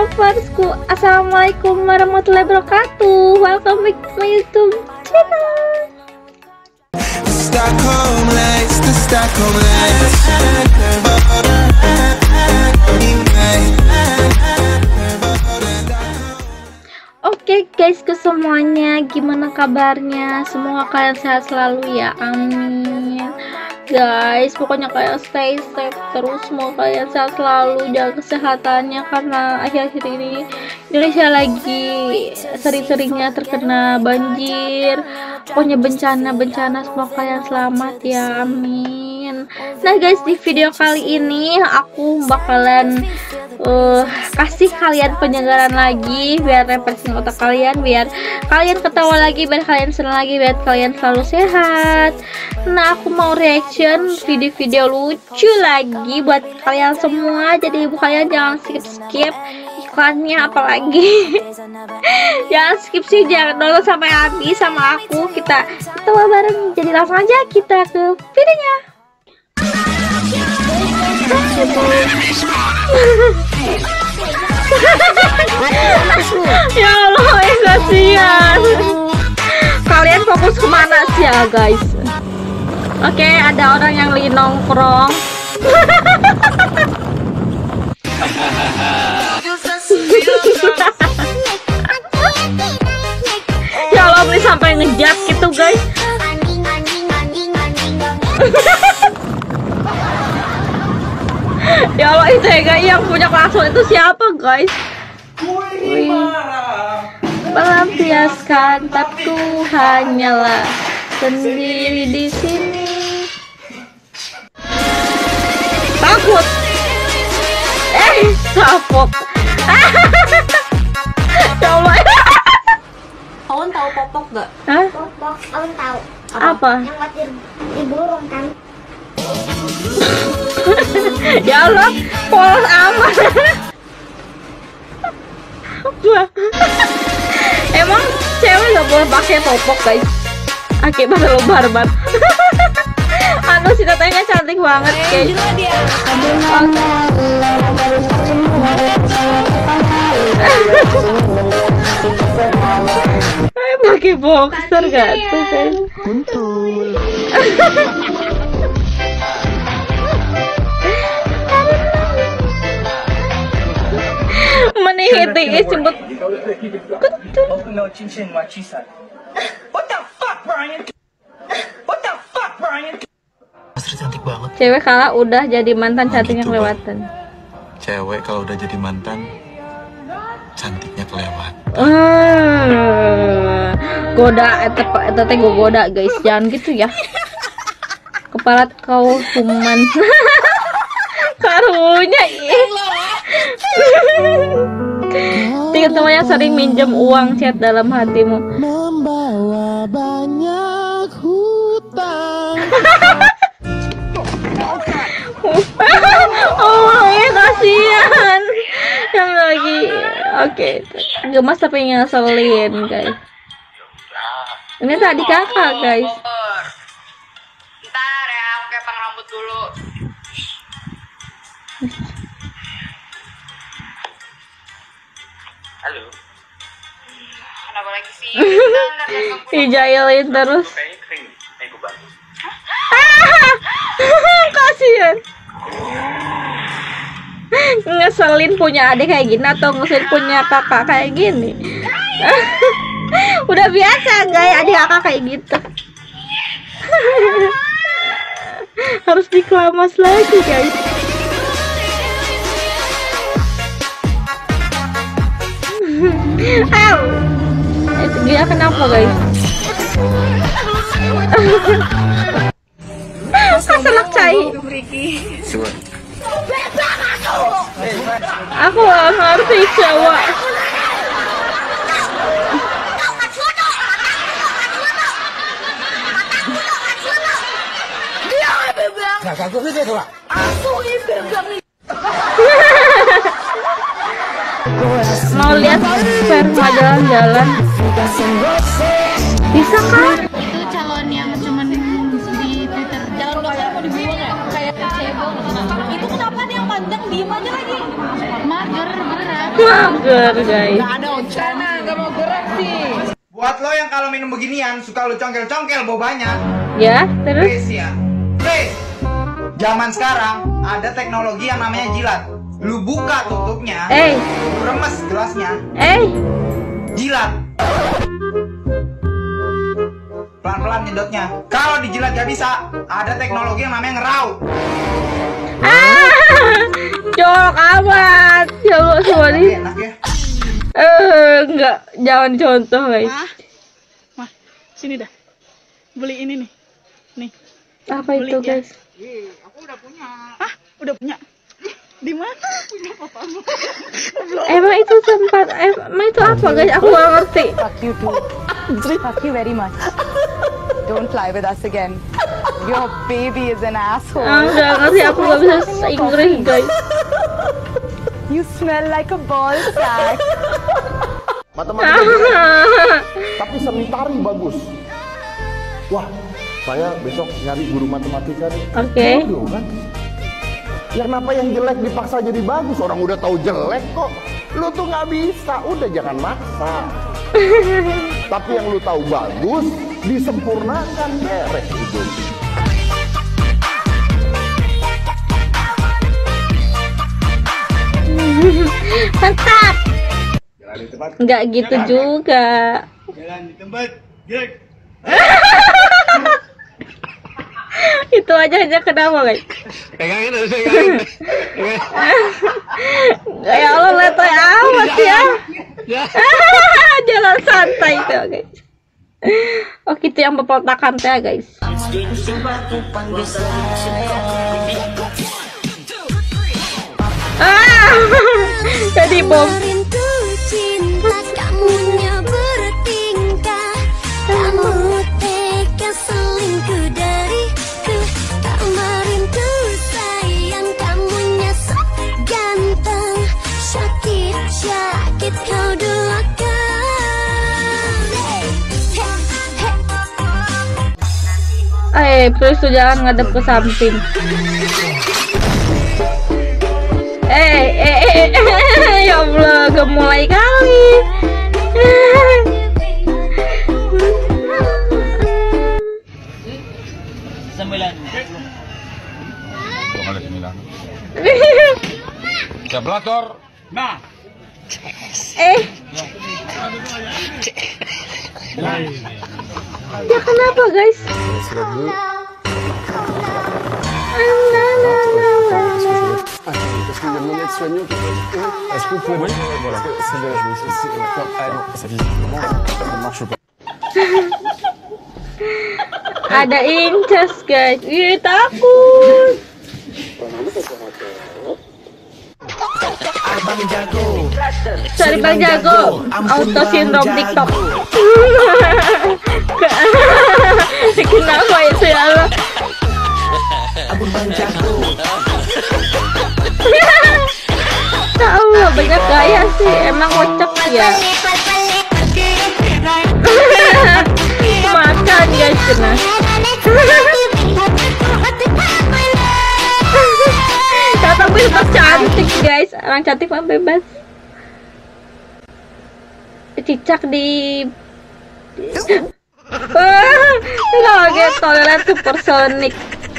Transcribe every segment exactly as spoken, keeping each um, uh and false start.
loversku, assalamualaikum warahmatullahi wabarakatuh. Welcome back to my YouTube channel. Stockholm lights, the Stockholm lights. Oke guys, ke semuanya, gimana kabarnya? Semoga kalian sehat selalu ya, amin. Guys, pokoknya kalian stay safe terus, semoga kalian sehat selalu, jaga kesehatannya, karena akhir-akhir ini Indonesia lagi sering-seringnya terkena banjir, pokoknya bencana-bencana. Semoga kalian selamat ya, amin. Nah guys, di video kali ini aku bakalan uh, kasih kalian penyegaran lagi, biar refreshing otak kalian, biar kalian ketawa lagi, biar kalian senang lagi, biar kalian selalu sehat. Nah, aku mau reaction video-video lucu lagi buat kalian semua, jadi ibu kalian jangan skip-skip iklannya, apalagi jangan skip sih, jangan nonton sampai habis sama aku. Kita ketawa bareng, jadi langsung aja kita ke videonya. Ya Allah, kasihan. Kalian fokus kemana sih ya guys? Oke, okay, ada orang yang lagi nongkrong. Ya Allah, ini sampai ngejat gitu guys. Ya Allah, itu ya guys, yang punya klakson itu siapa guys? Wih, melampiaskan tapku hanyalah sendiri di sini. Takut. Eh, takut. Ya Allah. Kawan tahu popok gak? Hah? Popok, kawan tahu. Apa? Yang buat di, di burung kan? Ya Allah, polos amat. Emang cewek gak boleh pakai popok guys? Akibat lo barbar. Anu si tetenya cantik banget guys. Pakai boxer gak tuh guys? Kuntul. Menihiti disebut kuntul. What the fuck, Brian? What the fuck, Brian? Astrid cantik banget. Cewek kalah udah jadi mantan, Oh, cantiknya gitu, kelewatan. Cewek kalau udah jadi mantan, cantiknya kelewat. Hmm, goda, itu itu teh gue goda guys, jangan gitu ya. Kepala kau kuman. Karunya tiga temannya sering minjem uang, chat dalam hatimu. Membawa banyak hutang. Oh ya, kasihan yang lagi. Oke, gemas tapi ngeselin guys. Ini tadi kakak guys. Ntar ya, aku kepang rambut dulu. Halo. Kenapa lagi sih? Bentar, bentar, Dijailin terus. Kayaknya kering. Eh, gue bantu. Kasihan. Ngeselin punya adik kayak gini atau ngeselin punya kakak kayak gini? Udah biasa guys, adik kakak kayak gitu. Harus dikelamas lagi guys. Ayo, itu dia kenapa guys? Asalak cai. Aku gak ngerti cewek. Mau lihat sperma jalan-jalan? Bisa kan? Itu calon yang cuman di Twitter. Calon dokter mau dibuang ya? Kayak cebong. Itu kenapa dia yang pandang diem aja lagi? Mager berat. Mager guys. Buat lo yang kalau minum beginian suka lu congkel-congkel bobanya. Ya, terus? Please ya. Please. Zaman sekarang ada teknologi yang namanya jilat. Lu buka tutupnya, Eh, lu remes gelasnya, eh, jilat. Pelan-pelan nyedotnya. Kalau dijilat gak bisa, ada teknologi yang namanya ngeraut. ah, jorok amat. Ya Allah, sorry. Enak ya. Eh, enggak, jangan contoh guys. Mah, sini dah. Beli ini nih. Nih. Apa itu Beli, ya. guys? Aku udah punya. Ah, udah punya. Di mana punya papamu? Emang itu tempat, emang itu apa guys? Aku gak ngerti. Fuck you too. Fuck you very much. Don't fly with us again. Your baby is an asshole. Ah, gak ngerti, aku gak bisa Inggris guys. You smell like a ball sack. Matematika tapi seni tari bagus. Wah, saya besok nyari guru matematika nih. Oke. Bodoh, kan? Ya kenapa yang jelek dipaksa jadi bagus? Orang udah tahu jelek kok. Lu tuh nggak bisa, udah jangan maksa. Tapi yang lu tahu bagus, disempurnakan, beres hidup. Mantap. Nggak gitu juga. Jalan di tempat. Gerak. Itu aja aja kenapa guys? Pegangin harus pegangin. Ya Allah, letoy amat ya. Jalan santai itu guys. Oh gitu yang pepotakan teh guys. Ah, jadi bom. Eh, please tuh jangan ngadep ke samping. Eh, eh, eh, eh, ya Allah, gemulai kali. Sembilan. Dua kali sembilan. Jablator. Nah. Eh. Ya kenapa guys? Ada incas guys. Ih, takut. Cari Bang Jago, auto sindrom TikTok. Kenapa itu ya Allah? Tahu lah, banyak gaya sih, emang kocak ya. Makan guys, kena. Ya, tapi tetap cantik guys, orang cantik mah bebas. Cicak di Wah, kaget toilet supersonik.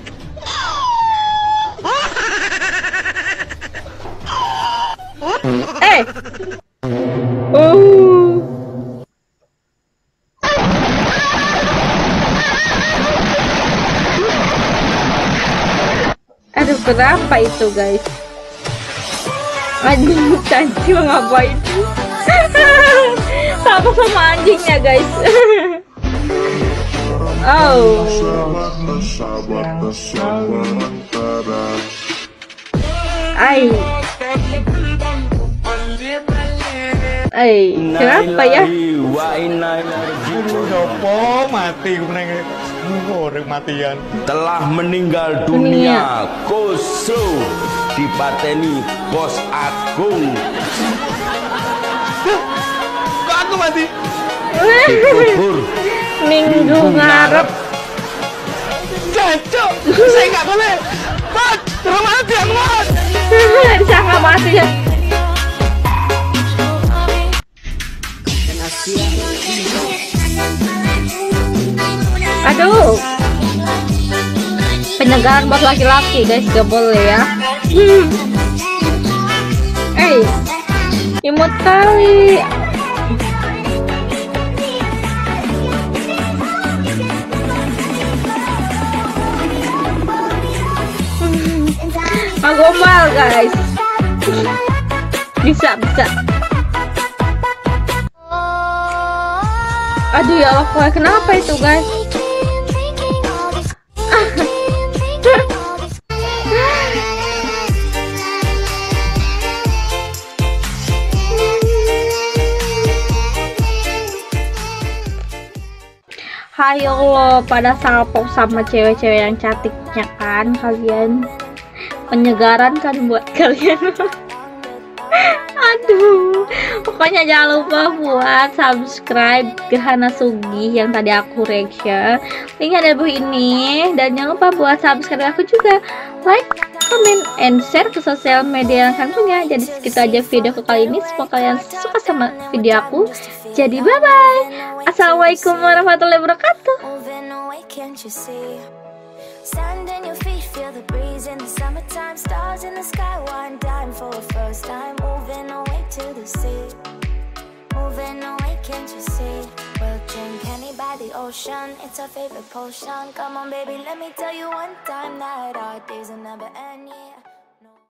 Eh. Oh. Aduh, kenapa itu guys? Anjing cantik ngapain? Sama sama anjingnya guys. Oh. Ay. Ay, kenapa ya? Opo mati meneng. Urip matian. Telah meninggal dunia Khosrow dipateni Bos Agung. Kok aku mati? Dikubur Minggu ngarep. Jancuk, saya nggak boleh. Mat, terus mati aku mat. Disangka mati ya. Wow. Penyegaran buat laki-laki guys, gak boleh ya. Eh, imut kali. Gombal guys. Bisa bisa. Aduh ya Allah, kenapa itu guys? Hai Allah, pada salpok sama cewek-cewek yang cantiknya kan kalian. Penyegaran kan buat kalian. Aduh, pokoknya jangan lupa buat subscribe Gerhana Sugih yang tadi aku reaction, link ada di bawah ini, dan jangan lupa buat subscribe aku juga, like, comment, and share ke sosial media yang kalian punya. Jadi segitu aja video aku kali ini, semoga kalian suka sama video aku. Jadi bye bye, assalamualaikum warahmatullahi wabarakatuh. Sand in your feet, feel the breeze in the summertime. Stars in the sky, one dime for a first time. Moving away to the sea, moving away, can't you see? We'll drink honey by the ocean, it's our favorite potion. Come on baby, let me tell you one time that our days will never end.